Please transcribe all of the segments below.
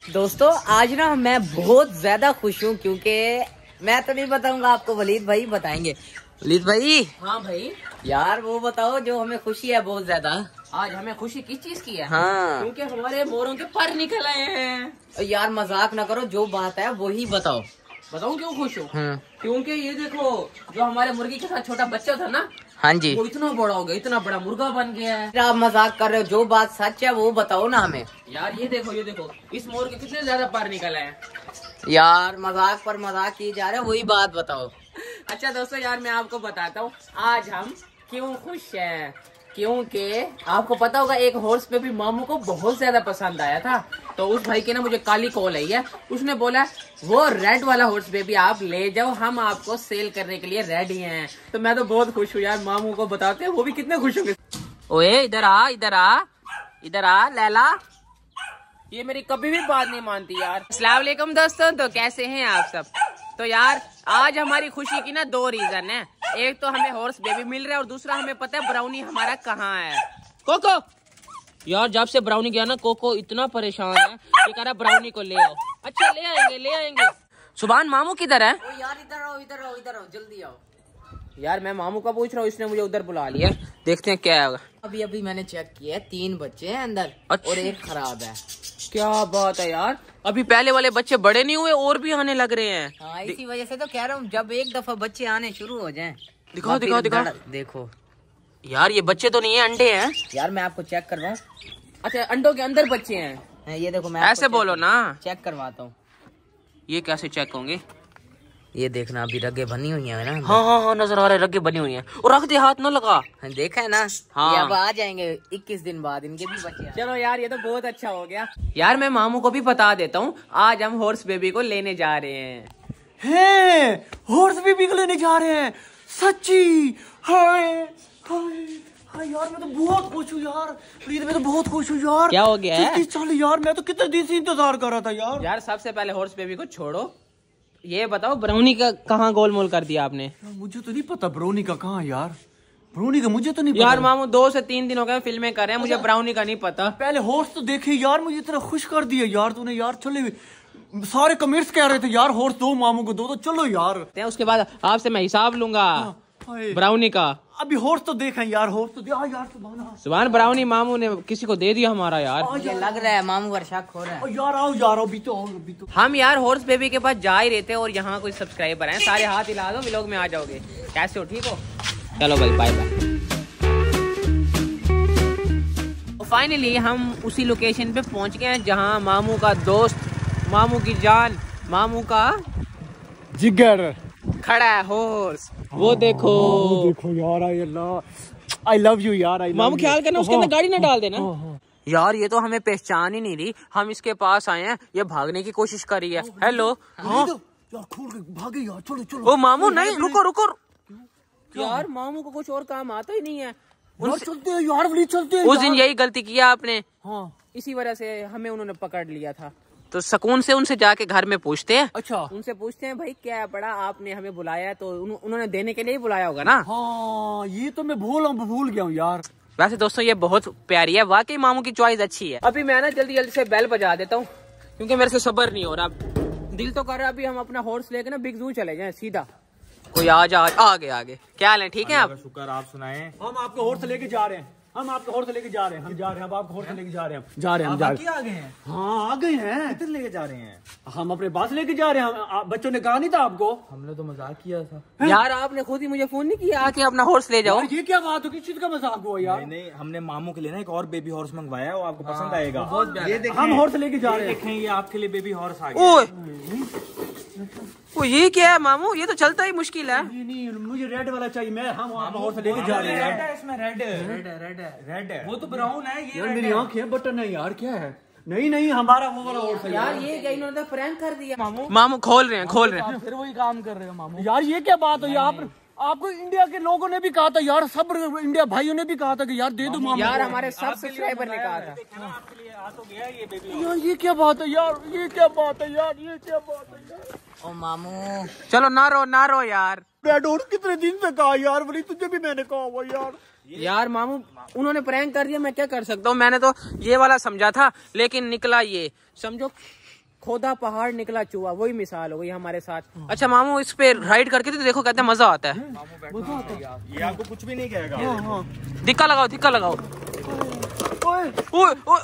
दोस्तों आज ना मैं बहुत ज्यादा खुश हूँ क्योंकि मैं तो नहीं बताऊंगा आपको, वलीद भाई बताएंगे। वलीद भाई। हाँ भाई। यार वो बताओ जो हमें खुशी है बहुत ज्यादा। आज हमें खुशी किस चीज की है? हाँ क्योंकि हमारे मोरों के पर निकल आए हैं। यार मजाक ना करो, जो बात है वही बताओ। बताऊं क्यों खुश हूँ? क्योंकि ये देखो, जो हमारे मुर्गी के साथ छोटा बच्चा था ना, हाँ जी, वो इतना बड़ा हो गया, इतना बड़ा मुर्गा बन गया है। आप मजाक कर रहे हो, जो बात सच है वो बताओ ना हमें। यार ये देखो, इस मोर के कितने ज्यादा पर निकल आए हैं। यार मजाक पर मजाक किए जा रहे हैं, वही बात बताओ। अच्छा दोस्तों, यार मैं आपको बताता हूँ आज हम क्यों खुश हैं। क्योंकि आपको पता होगा एक हॉर्स पे भी मामू को बहुत ज्यादा पसंद आया था, तो उस भाई के ना मुझे काली कॉल आई है। उसने बोला वो रेड वाला हॉर्स बेबी आप ले जाओ, हम आपको सेल करने के लिए रेडी हैं। तो मैं तो बहुत खुश हूँ यार, मामू को बताते हैं वो भी कितने खुश होंगे। ओए इधर आ, इधर आ, इधर आ लैला, ये मेरी कभी भी बात नहीं मानती यार। अस्सलाम वालेकुम दोस्तों, तो कैसे हैं आप सब? तो यार आज हमारी खुशी की ना दो रीजन है। एक तो हमें हॉर्स बेबी मिल रहा है और दूसरा हमें पता है ब्राउनी हमारा कहाँ है। कोको यार जब से ब्राउनी गया ना, कोको इतना परेशान है कि कह रहा ब्राउनी को ले आओ। अच्छा ले आएंगे, ले आएंगे। सुभान मामू किधर है? यार इधर आओ, इधर आओ, इधर आओ, जल्दी आओ। यार मैं मामू का पूछ रहा हूँ, इसने मुझे उधर बुला लिया। देखते हैं क्या होगा। अभी मैंने चेक किया, 3 बच्चे हैं अंदर। अच्छा। और एक खराब है। क्या बात है यार, अभी पहले वाले बच्चे बड़े नहीं हुए और भी आने लग रहे हैं। हाँ इसी वजह से तो कह रहा हूँ, जब एक दफा बच्चे आने शुरू हो जाएं। दिखाओ दिखाओ दिखाओ। देखो यार ये बच्चे तो नहीं है, अंडे हैं। यार मैं आपको चेक करवाऊं? अच्छा अंडों के अंदर बच्चे हैं। ये देखो, मैं ऐसे बोलो ना, चेक करवाता हूँ। ये कैसे चेक होंगे? ये देखना, अभी रगे बनी हुई है ना। हाँ हाँ हाँ नजर आ रहे, रगे बनी हुई हैं। और रख दे, हाथ न लगा। देखा है ना। हाँ। ये अब आ जाएंगे 21 दिन बाद, इनके भी बच्चे। चलो यार ये तो बहुत अच्छा हो गया। यार मैं मामू को भी बता देता हूँ, आज हम हॉर्स बेबी को लेने जा रहे हैं। हॉर्स बेबी को लेने जा रहे हैं सच्ची? हाय हाय हाय यार, मैं तो बहुत खुश हूँ यार। प्लीज मैं तो बहुत खुश हूँ यार। क्या हो गया है? चल यार, मैं तो कितने दिन से इंतजार कर रहा था यार। यार सबसे पहले हॉर्स बेबी को छोड़ो, ये बताओ ब्राउनी का कहाँ गोलमोल कर दिया आपने? मुझे तो नहीं पता ब्राउनी का कहाँ यार, ब्राउनी का मुझे तो नहीं पता। यार मामू 2 से 3 दिन हो गए फिल्में कर रहे हैं, मुझे ब्राउनी का नहीं पता। पहले हॉर्स तो देखे यार, मुझे इतना खुश कर दिया यार तूने यार। चले सारे कमेंट्स कह रहे थे यार हॉर्स दो मामू को दो, तो चलो यार। उसके बाद आपसे मैं हिसाब लूंगा ब्राउनी का। अभी हॉर्स तो देखा यार, हॉर्स तो यार सुभान ब्राउनी मामू ने किसी को दे दिया हमारा यार। मुझे लग रहा है मामू का शक हो रहा है। यार आओ यार, अभी तो हम यार हॉर्स बेबी के पास जा ही रहे थे और यहाँ कोई सब्सक्राइबर हैं, सारे हाथ हिला दो, व्लॉग में आ जाओगे। कैसे हो, ठीक हो? चलो भाई बाय बाय। फाइनली हम उसी लोकेशन पे पहुंच गए हैं जहाँ मामू का दोस्त, मामू की जान, मामू का जिगर खड़ा है हॉर्स। वो देखो यार, आई लव यू यार। मामू ख्याल करना उसके अंदर गाड़ी ना डाल देना। यार ये तो हमें पहचान ही नहीं रही, हम इसके पास आए हैं, ये भागने की कोशिश कर रही है। हेलो यार, खोल के भागे यार, चलो चलो। ओ मामू नहीं, रुको रुको यार, मामू को कुछ और काम आता ही नहीं है। चलते हैं यार, चलते हैं। उस दिन यही गलती किया आपने। हाँ इसी वजह से हमें उन्होंने पकड़ लिया था। तो सुकून से उनसे जाके घर में पूछते हैं। अच्छा, उनसे पूछते हैं भाई क्या पड़ा, आपने हमें बुलाया, तो उन्होंने देने के लिए ही बुलाया होगा ना। हाँ ये तो मैं भूल गया हूँ यार। वैसे दोस्तों ये बहुत प्यारी है, वाकई मामू की चॉइस अच्छी है। अभी मैं ना जल्दी जल्दी से बेल बजा देता हूँ क्योंकि मेरे से सब्र नहीं हो रहा। दिल तो कर रहा है अभी हम अपना हॉर्स लेके ना बिग जू चले जाएं सीधा। कोई आगे क्या हाल है, ठीक है आप? शुक्र, आप सुनाएं। हम आपको हॉर्स लेके जा रहे हैं, हम आपको हॉर्स लेके जा रहे हैं, हम आपको हॉर्स लेके जा रहे हैं, आ गए हैं। हाँ आ गए हैं। किधर लेके जा रहे हैं? हम अपने पास लेके जा रहे हैं। बच्चों ने कहा नहीं था आपको? हमने तो मजाक किया था यार, आपने खुद ही मुझे फोन नहीं किया आके अपना हॉर्स ले जाओ। ये क्या बात हो, किस चीज का मजाक हुआ यार? नहीं, हमने मामू के लिए ना एक और बेबी हॉर्स मंगवाया है, वो आपको पसंद आएगा। ये देखें, हम हॉर्स लेके जा रहे हैं। देखें, ये आपके लिए बेबी हॉर्स आ गया। ओ ये क्या है मामू, ये तो चलता ही मुश्किल है। नहीं मुझे रेड वाला चाहिए। हम हॉर्स लेके जा रहे हैं। रेड है इसमें, रेड है। वो तो ब्राउन है। ये मेरी आंखें बटन है यार, क्या है? नहीं हमारा वो वाला हॉर्स है यार। ये क्या इन्होंने प्रैंक कर दिया। मामू खोल रहे हैं। फिर वही काम कर रहे हो मामू। यार ये क्या बात है यार? आपको इंडिया के लोगों ने भी कहा था यार, सब इंडिया भाइयों ने भी कहा था कि यार दे दो मामू। यार हमारे सब सब्सक्राइबर ने कहा था। यार ये क्या बात है यार, ये क्या बात है यार? ओ मामू चलो ना रो यार। और कितने दिन से कहा यार, बड़ी तुझे भी मैंने कहा हुआ यार मामू उन्होंने प्रैंक कर दिया, मैं क्या कर सकता हूँ। मैंने तो ये वाला समझा था लेकिन निकला ये, समझो खोदा पहाड़ निकला चूहा, वही मिसाल हो गई हमारे साथ। अच्छा मामू इस पे राइड करके तो देखो कहते हैं मजा आता है। ये आपको कुछ भी नहीं कहेगा। धिक्का लगाओ, धिक्का लगाओ। ओए ओए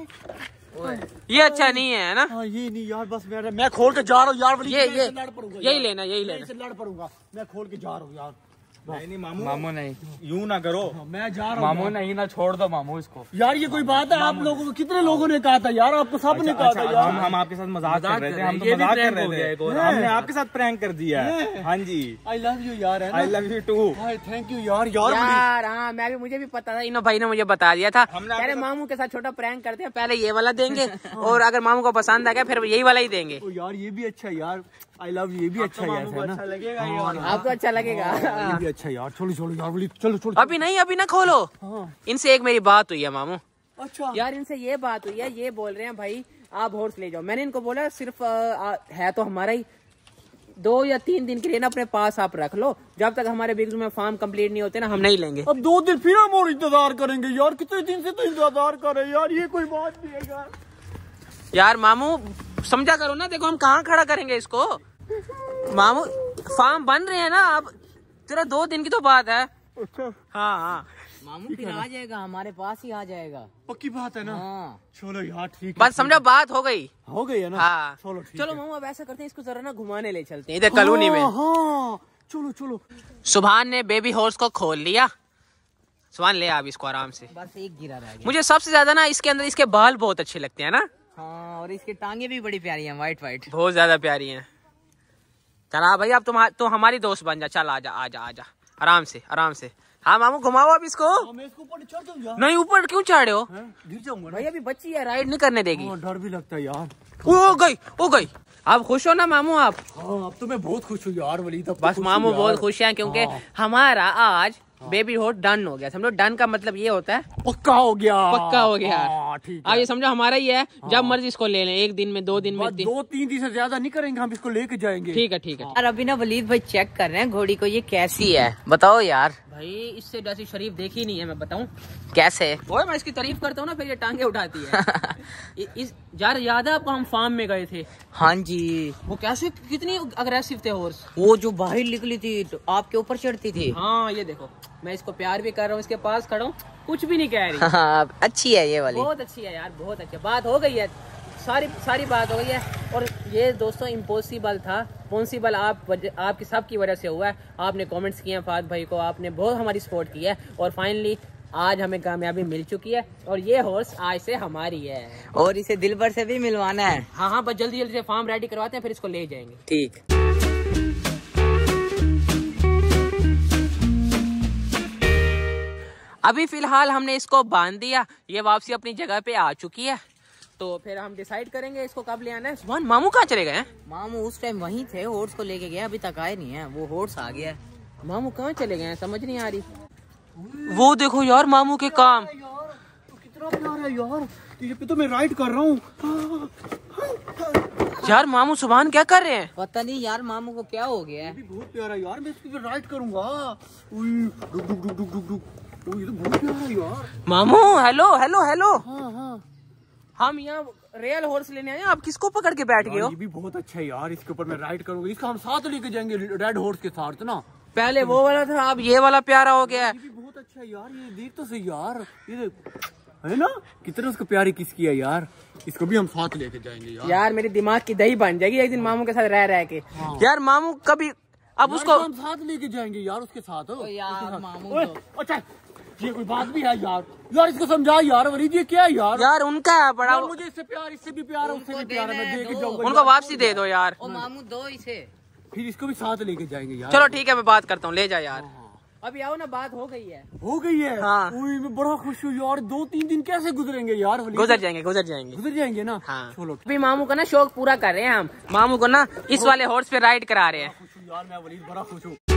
ओए, ये अच्छा नहीं है ना। ये नहीं यार, बस मैं खोल के जा रहा हूँ यार। ये यही लेना, यही लेना। लड़ पड़ूंगा, मैं खोल के जा रहा हूँ यार। नहीं मामू नहीं, यूं ना करो। मैं जा रहा हूँ मामू नहीं ना, छोड़ दो मामू इसको। यार ये कोई बात है? आप लोगों को कितने लोगों ने कहा था यार? आपको सब ने कहा था यार। हम आपके साथ मजाक कर रहे थे, हम तो मजाक कर रहे थे, हमने आपके साथ प्रैंक कर दिया है। हाँ जी, आई लव यू यार। I love you too. Thank you यार। यार हाँ, मुझे भी पता था, इनो भाई ने मुझे बता दिया था। अरे मामू के साथ छोटा प्रैंक करते हैं, पहले ये वाला देंगे और अगर मामू को पसंद आ गया फिर यही वाला ही देंगे। यार ये भी अच्छा यार, आई लव यू, ये भी अच्छा यार, अच्छा लगेगा। आपको अच्छा लगेगा, ये भी अच्छा यार। छोड़ो छोड़ो यार, चलो छोड़ो। अभी नहीं, अभी ना खोलो। इनसे एक मेरी बात हुई है मामू। अच्छा यार इनसे ये बात हुई है, ये बोल रहे हैं भाई आप हॉर्स ले जाओ। मैंने इनको बोला सिर्फ है तो हमारा ही, 2 या 3 दिन के लिए ना अपने पास आप रख लो, जब तक हमारे बिगजू में फार्म कंप्लीट नहीं होते ना हम नहीं लेंगे। अब 2 दिन फिर हम और इंतजार करेंगे यार। कितने दिन से तो इंतजार कर रहे हैं यार, ये कोई बात नहीं है यार। यार मामू समझा करो ना, देखो हम कहाँ खड़ा करेंगे इसको। मामू फार्म बन रहे हैं ना, अब तेरा 2 दिन की तो बात है। अच्छा हाँ हाँ मामू फिर आ जाएगा, हमारे पास ही आ जाएगा। पक्की बात है ना? हाँ। चलो यार ठीक है, बस समझो बात हो गई। हो गई है ना? हाँ चलो ठीक चलो है। मामू अब ऐसा करते हैं, इसको जरा ना घुमाने ले चलते हैं इधर कॉलोनी में। हाँ चलो चलो। सुभान ने बेबी हॉर्स को खोल लिया। सुभान ले आप इसको आराम से। बस एक गिरा रह गया। मुझे सबसे ज्यादा ना इसके अंदर इसके बाल बहुत अच्छे लगते हैं ना। हाँ, और इसकी टांगे भी बड़ी प्यारी हैं, वाइट वाइट। बहुत ज्यादा प्यारी हैं। चला भाई अब तुम हमारी दोस्त बन जा। चल आजा आजा आजा, आराम से आराम से। हाँ मामू घुमाओ अब इसको। मैं इसको ऊपर चढ़ दूं यार? नहीं ऊपर क्यों चढ़े हो? गिर जाऊंगा भाई अभी बच्ची है, राइड नहीं करने देगी। डर भी लगता है यार। ओ गई। आप खुश हो ना मामू आप? हाँ अब तो मैं बहुत खुश हूँ यार वलीद। बस मामू बहुत खुश हैं क्योंकि हमारा आज बेबी हॉर्स डन हो गया। समझो डन का मतलब ये होता है पक्का हो गया। पक्का हो गया। ठीक है। ये समझो हमारा ही है, जब मर्जी इसको ले लें, 1 दिन में 2 दिन में 2-3 दिन से ज्यादा नहीं करेंगे, हम इसको लेके जाएंगे। ठीक है ठीक है। यार अभी ना वलीद भाई चेक कर रहे हैं घोड़ी को, ये कैसी है बताओ यार। भाई इससे जैसी शरीफ देखी नहीं है, मैं बताऊं कैसे? ओए मैं इसकी तारीफ करता हूँ ना फिर ये टांगे उठाती है। इस यार याद है आपको हम फार्म में गए थे? हाँ जी। वो कैसे कितनी अग्रेसिव थे हॉर्स। वो जो बाहर निकली थी तो आपके ऊपर चढ़ती थी। हाँ ये देखो, मैं इसको प्यार भी कर रहा हूँ, इसके पास खड़ा हूँ, कुछ भी नहीं कह रही। हाँ, अच्छी है ये वाली। बहुत अच्छी है यार, बहुत अच्छी बात हो गई है, सारी बात हो गई है। और ये दोस्तों इम्पॉसिबल था, पॉसिबल आपकी सबकी वजह से हुआ है। आपने कमेंट्स किए हैं फाद भाई को, आपने बहुत हमारी सपोर्ट की है और फाइनली आज हमें कामयाबी मिल चुकी है और ये हॉर्स आज से हमारी है। और इसे दिलबर से भी मिलवाना है। हाँ बस जल्दी से फार्म रेडी करवाते हैं, फिर इसको ले जाएंगे। ठीक। अभी फिलहाल हमने इसको बांध दिया, ये वापसी अपनी जगह पे आ चुकी है, तो फिर हम डिसाइड करेंगे इसको कब ले आना है। सुभान मामू कहाँ चले गए? मामू उस टाइम वहीं थे, हॉर्स को लेके गए, अभी तक आए नहीं है। वो हॉर्स आ गया है। मामू कहाँ चले गए समझ नहीं आ रही। वो देखो यार मामू के काम। कितना प्यार है यार, ये पे तो मैं राइड कर रहा हूँ। यार मामू सुभान क्या कर रहे हैं? पता नहीं यार मामू को क्या हो गया है। बहुत प्यारा यार, मैं इसकी राइड करूंगा। ये तो बहुत प्यारा है यार। मामू हेलो हेलो हेलो। हाँ। हम यहाँ रियल हॉर्स लेने आए, आप किसको पकड़ के बैठ गए हो? ये भी बहुत अच्छा है यार, इसके ऊपर मैं राइड करूंगा। इसका हम साथ लेके जाएंगे रेड हॉर्स के साथ ना। पहले वो वाला था, अब ये वाला प्यारा हो गया है। ये भी बहुत अच्छा है यार, ये देख तो सही यार, ये है ना कितना उसको प्यारी किसकी है यार। इसको भी हम साथ लेके जाएंगे यार मेरे दिमाग की दही बन जाएगी एक दिन मामू के साथ रह के। यार मामू कभी अब उसको हम साथ लेके जाएंगे यार उसके साथ। यार मामू तो अच्छा ये कोई बात भी है यार इसको समझा यार वलीद, ये क्या है यार? यार उनका है बड़ा, मुझे इससे प्यार, इससे भी प्यार, उससे भी प्यार है, मैं लेके जाऊंगा। उनको वापसी दे दो यार। ओ मामू दो इसे, फिर इसको भी साथ लेके जाएंगे यार। चलो ठीक है मैं बात करता हूँ, ले जा यार। अभी आओ ना, बात हो गई है। हो गई है? हाँ। मैं बड़ा खुश हूँ यार। 2-3 दिन कैसे गुजरेंगे यार वलीद? गुजर जाएंगे ना। हाँ। चलो अभी मामू का ना शौक पूरा कर रहे हैं हम, मामू को ना इस वाले हॉर्स पे राइड करा रहे हैं। खुश हूँ यार मैं वलीद, बड़ा खुश हूँ।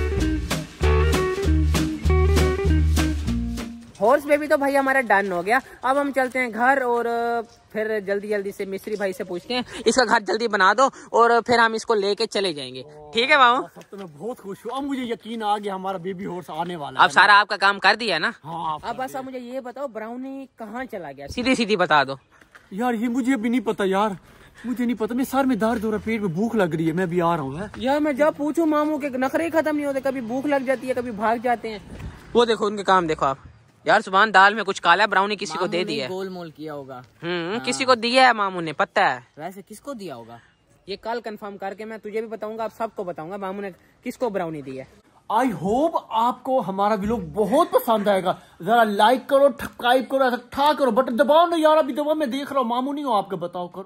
हॉर्स बेबी तो भाई हमारा डन हो गया। अब हम चलते हैं घर और फिर जल्दी से मिस्त्री भाई से पूछते हैं इसका घर जल्दी बना दो और फिर हम इसको लेके चले जाएंगे। ठीक है मामू? सब तो मैं बहुत खुश हूँ। अब मुझे यकीन आ गया हमारा बेबी हॉर्स आने वाला अब सारा आपका काम कर दिया ना? हाँ। अब बस आप मुझे ये बताओ ब्राउनी कहाँ चला गया, सीधी बता दो। यार ये मुझे अभी नहीं पता यार, मुझे नहीं पता, मेरे सर में दर्द हो रहा है, पेट में भूख लग रही है, मैं भी आ रहा हूँ। यार मैं जब पूछूं मामू के नखरे खत्म नहीं होते, कभी भूख लग जाती है, कभी भाग जाते हैं। वो देखो उनके काम देखो आप यार। सुबह दाल में कुछ काला ब्राउनी किसी को दे दिया है, गोल मोल किया होगा। किसी को दिया है मामू ने, पता है। वैसे किसको दिया होगा ये कल कंफर्म करके मैं तुझे भी बताऊंगा, आप सबको बताऊंगा मामू ने किसको ब्राउनी दी है। आई होप आपको हमारा व्लॉग बहुत पसंद आएगा। जरा लाइक करो, सब्सक्राइब करो, ऐसा ठा करो, बटन दबाओ ना यार, अभी दबाओ, मैं देख रहा हूँ, मामू नहीं हो आपके, बताओ करो।